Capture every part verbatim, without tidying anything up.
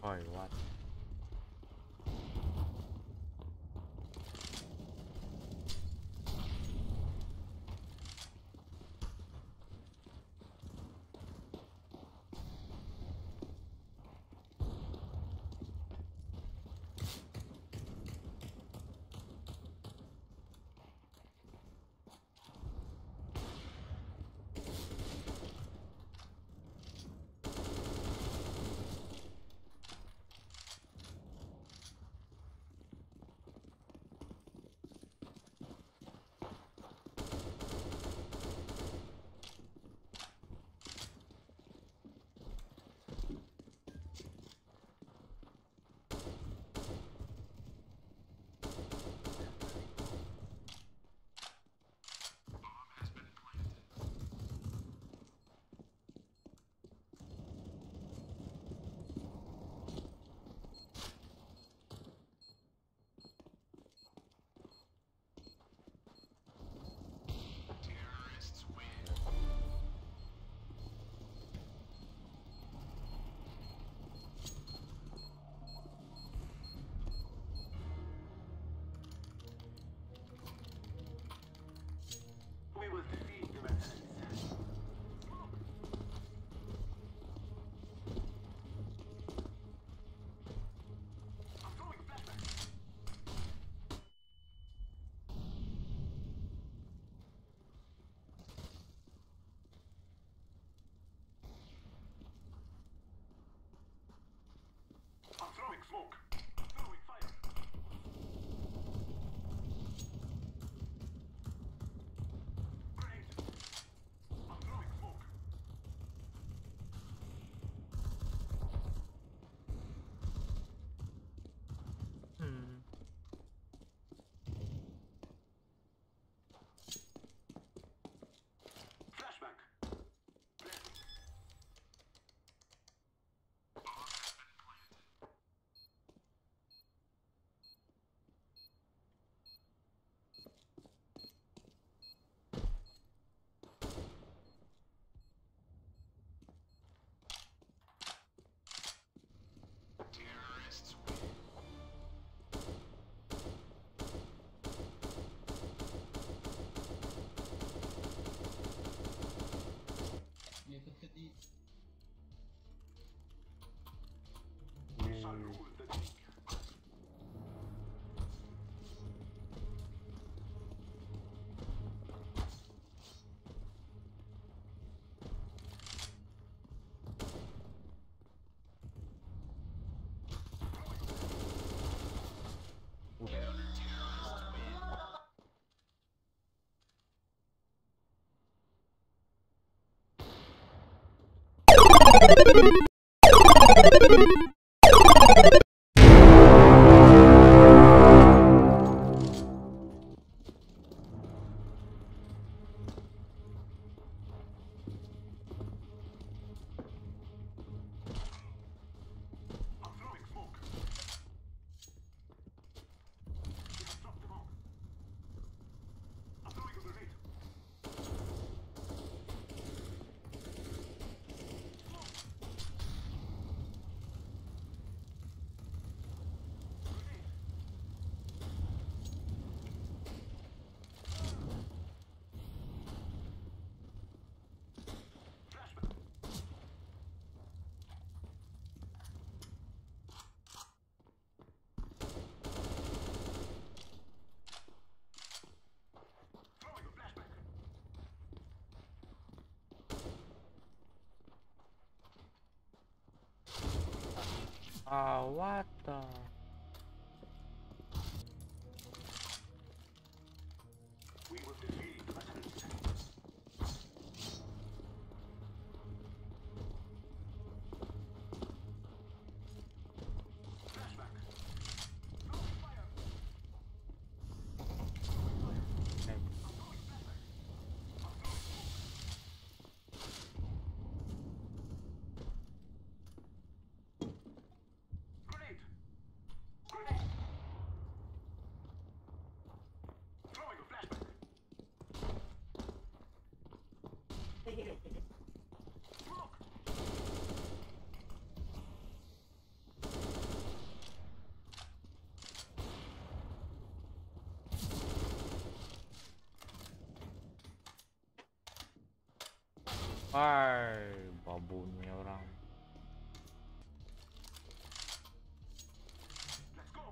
Oi, what? We will defeat the Mercenaries. I'm throwing flashbang. I'm throwing smoke. Throwing fire. Grenade. I'm throwing smoke. Hmm. Flashbang. Terrorists win. We shall rule the day. I'm throwing smoke. We have dropped the bomb. I'm throwing a grenade. Grenade. Flashbang. Throwing a flashbang. Ah, what the? We will defeat the Mercenaries. Flashbang. Throwing fire. Throwing fire. Okay. I'm throwing flashbang. I'm throwing smoke. Grenade. Hai, babunya orang. Let's go.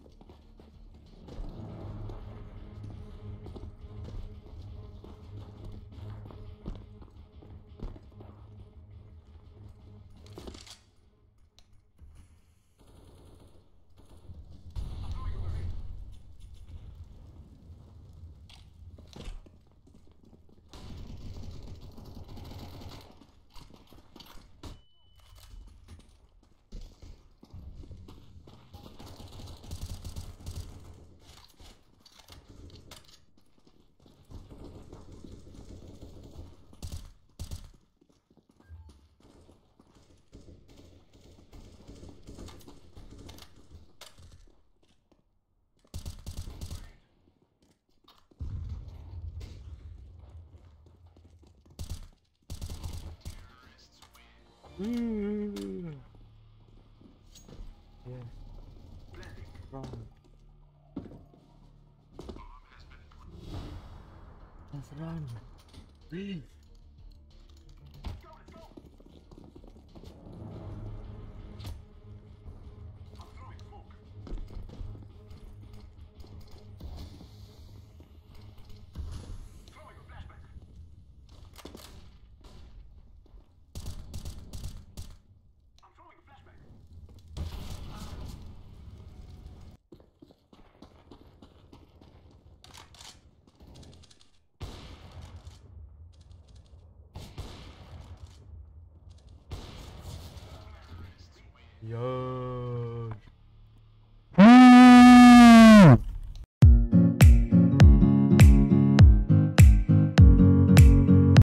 I'm throwing a grenade. Hmm. Yes, Blending. wrong. Let's run. Please. Let's go, let's go. I'm throwing smoke. Throwing a flashback. I'm throwing a flashback. Yo.